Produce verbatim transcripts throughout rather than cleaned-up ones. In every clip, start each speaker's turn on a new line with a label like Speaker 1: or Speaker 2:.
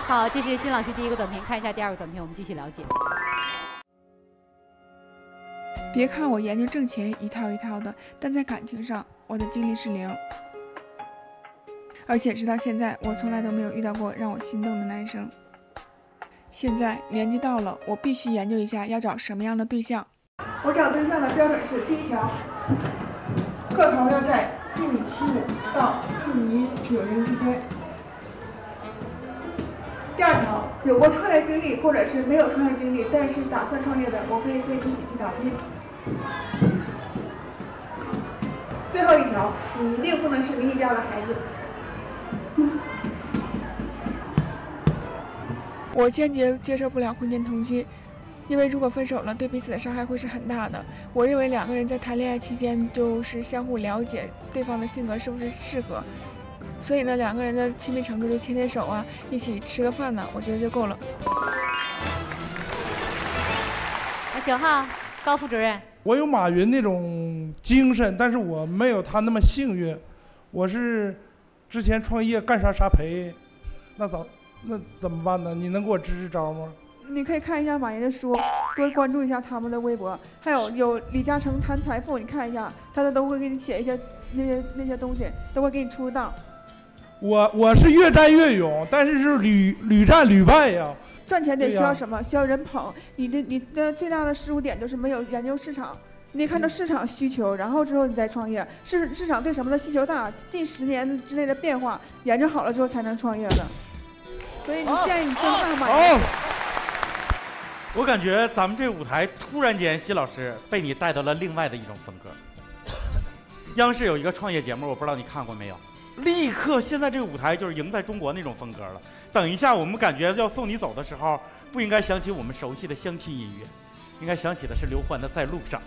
Speaker 1: 好，这是辛老师第一个短评，看一下第二个短评，我们继续了解。
Speaker 2: 别看我研究挣钱一套一套的，但在感情上我的经历是零，而且直到现在我从来都没有遇到过让我心动的男生。现在年纪到了，我必须研究一下要找什么样的对象。我找对象的标准是：第一条，个头要在一米七五到一米九零之间；第二条，有过创业经历或者是没有创业经历，但是打算创业的，我可以跟你一起去打拼。最后一条，你一定不能是邻居家的孩子。我坚决接受不了婚前同居，因为如果分手了，对彼此的伤害会是很大的。我认为两个人在谈恋爱期间就是相互了解对方的性格是不是适合，所以呢，两个人的亲密程度就牵牵手啊，一起吃个饭呢，我觉得就够了。
Speaker 1: 九号，高副主任。
Speaker 3: 我有马云那种精神，但是我没有他那么幸运。我是之前创业干啥啥赔，那咋那怎么办呢？你能给我支支招吗？
Speaker 2: 你可以看一下马云的书，多关注一下他们的微博，还有有李嘉诚谈财富，你看一下，他的都会给你写一些那些那些东西，都会给你出道。
Speaker 3: 我我是越战越勇，但是是屡屡战屡败呀。
Speaker 2: 赚钱得需要什么？需要人捧。你的你的最大的失误点就是没有研究市场。你得看到市场需求，然后之后你再创业。市市场对什么的需求大？近十年之内的变化，研究好了之后才能创业的。所以你建议你跟大马云。
Speaker 4: 我感觉咱们这舞台突然间，奚老师被你带到了另外的一种风格。央视有一个创业节目，我不知道你看过没有？立刻现在这个舞台就是赢在中国那种风格了。等一下我们感觉要送你走的时候，不应该响起我们熟悉的相亲音乐，应该想起的是刘欢的《在路上》。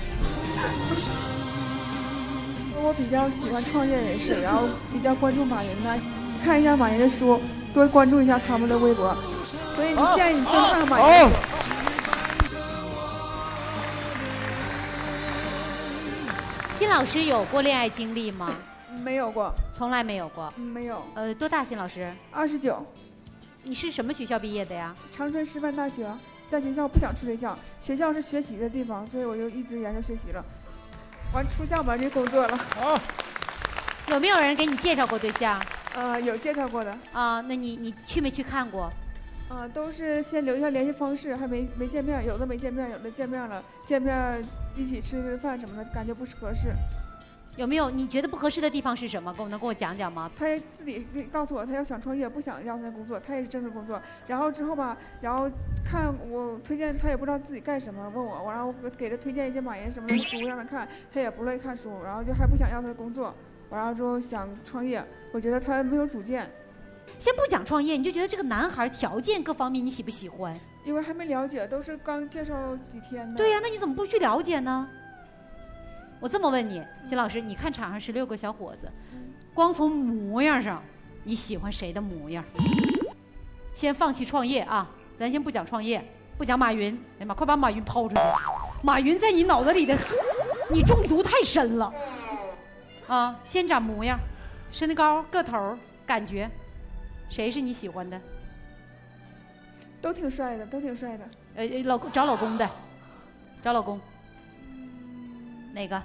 Speaker 2: 我比较喜欢创业人士，然后比较关注马云呢，看一下马云的书，多关注一下他们的微博。所以你建议你跟上马云。哦、
Speaker 1: 辛老师有过恋爱经历吗？
Speaker 2: 没有过，
Speaker 1: 从来没有过。
Speaker 2: 没有。
Speaker 1: 呃，多大？辛老师？
Speaker 2: 二十九。
Speaker 1: 你是什么学校毕业的呀？
Speaker 2: 长春师范大学。在学校不想处对象，学校是学习的地方，所以我就一直研究学习了。完出校门就工作了。
Speaker 3: 啊。
Speaker 1: 有没有人给你介绍过对象？
Speaker 2: 呃，有介绍过的。
Speaker 1: 啊，那你你去没去看过？
Speaker 2: 啊，都是先留下联系方式，还没没见面，有的没见面，有的见面了，见面一起吃吃饭什么的，感觉不是合适。
Speaker 1: 有没有你觉得不合适的地方是什么？跟我能跟我讲讲吗？
Speaker 2: 他自己告诉我，他要想创业，不想要他工作，他也是正式工作。然后之后吧，然后看我推荐，他也不知道自己干什么，问我，然后我给他推荐一些马云什么的书让他看，他也不乐意看书，然后就还不想要他工作，然后之后想创业，我觉得他没有主见。
Speaker 1: 先不讲创业，你就觉得这个男孩条件各方面你喜不喜欢？
Speaker 2: 因为还没了解，都是刚介绍几天的。
Speaker 1: 对呀、啊，那你怎么不去了解呢？我这么问你，辛老师，你看场上十六个小伙子，光从模样上，你喜欢谁的模样？先放弃创业啊，咱先不讲创业，不讲马云，哎妈，快把马云抛出去！马云在你脑子里的，你中毒太深了啊！先讲模样，身高、个头、感觉，谁是你喜欢的？
Speaker 2: 都挺帅的，都挺帅的。
Speaker 1: 呃，老公找老公的，找老公。哪个？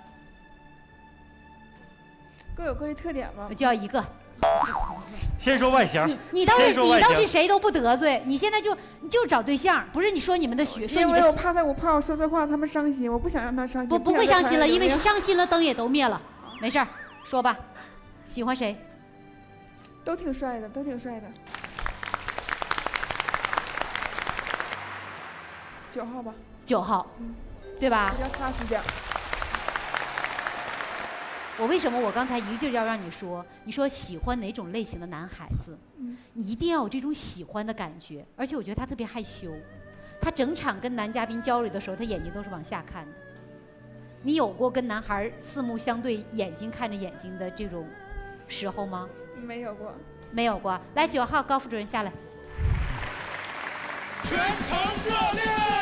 Speaker 2: 各有各的特点嘛。
Speaker 1: 就要一个。
Speaker 4: 先说外形。
Speaker 1: 你你倒是你倒是谁都不得罪，你现在就你就找对象，不是你说你们的学，说你的。
Speaker 2: 因为我怕他，我怕我说错话，他们伤心，我不想让他伤心。
Speaker 1: 不不会伤心了，因为伤心了灯也都灭了，没事儿，说吧，喜欢谁？
Speaker 2: 都挺帅的，都挺帅的。九号吧。
Speaker 1: 九号。嗯。对吧？
Speaker 2: 比较踏实点。
Speaker 1: 我为什么我刚才一劲要让你说，你说喜欢哪种类型的男孩子，嗯、你一定要有这种喜欢的感觉。而且我觉得他特别害羞，他整场跟男嘉宾交流的时候，他眼睛都是往下看的。你有过跟男孩四目相对、眼睛看着眼睛的这种时候吗？
Speaker 2: 没有过。
Speaker 1: 没有过。来，九号高副主任下来。
Speaker 5: 全程热烈！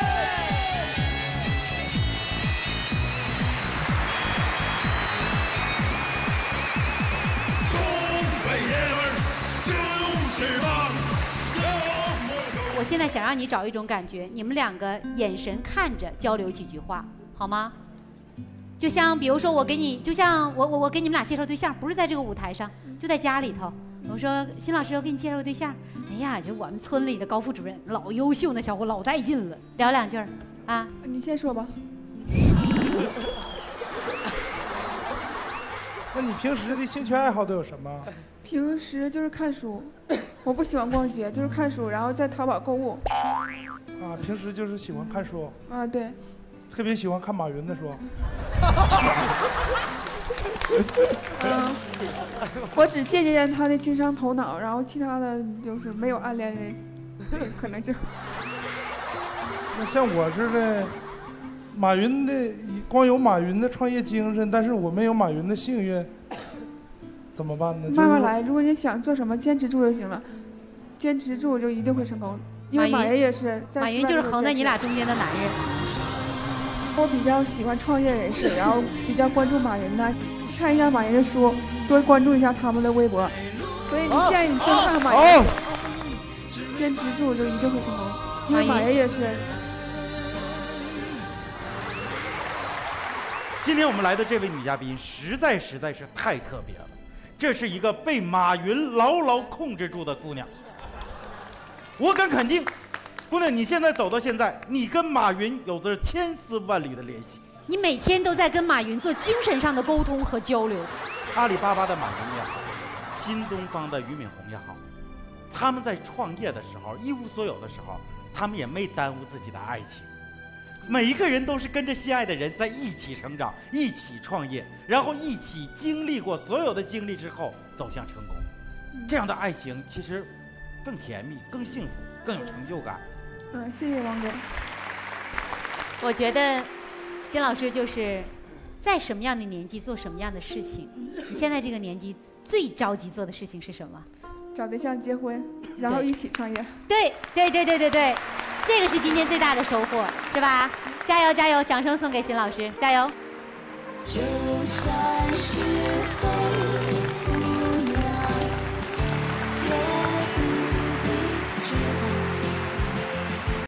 Speaker 5: 东北爷们儿就是棒，
Speaker 1: 我现在想让你找一种感觉，你们两个眼神看着交流几句话，好吗？就像比如说我给你，就像我我我给你们俩介绍对象，不是在这个舞台上，就在家里头。我说辛老师要给你介绍个对象，哎呀，就我们村里的高副主任，老优秀，那小伙老带劲了，聊两句儿啊。
Speaker 2: 你先说吧。
Speaker 3: 那你平时的兴趣爱好都有什么？
Speaker 2: 平时就是看书，我不喜欢逛街，就是看书，然后在淘宝购物。
Speaker 3: 啊，平时就是喜欢看书。
Speaker 2: 啊，对。
Speaker 3: 特别喜欢看马云的书。
Speaker 2: 嗯，我只借鉴他的经商头脑，然后其他的就是没有暗恋的可能性。
Speaker 3: 那像我似的，马云的光有马云的创业精神，但是我没有马云的幸运，怎么办呢？
Speaker 2: 慢慢来，如果你想做什么，坚持住就行了，坚持住就一定会成功。因为马云也是在
Speaker 1: 马云就是横在你俩中间的男人。
Speaker 2: 我比较喜欢创业人士，然后比较关注马云的，看一下马云的书，多关注一下他们的微博。所以你建议你多看马云，哦、坚持住就一定会成功。因为马云也是。
Speaker 4: 今天我们来的这位女嘉宾实在实在是太特别了，这是一个被马云牢牢控制住的姑娘。我敢肯定。姑娘，你现在走到现在，你跟马云有着千丝万缕的联系。
Speaker 1: 你每天都在跟马云做精神上的沟通和交流。
Speaker 4: 阿里巴巴的马云也好，新东方的俞敏洪也好，他们在创业的时候，一无所有的时候，他们也没耽误自己的爱情。每一个人都是跟着心爱的人在一起成长，一起创业，然后一起经历过所有的经历之后走向成功。这样的爱情其实更甜蜜、更幸福、更有成就感。
Speaker 2: 嗯，谢谢王哥。
Speaker 1: 我觉得辛老师就是在什么样的年纪做什么样的事情。你现在这个年纪最着急做的事情是什么？
Speaker 2: 找对象结婚，然后一起创业。
Speaker 1: 对对对对对对，这个是今天最大的收获，是吧？加油加油！掌声送给辛老师，加油！就算是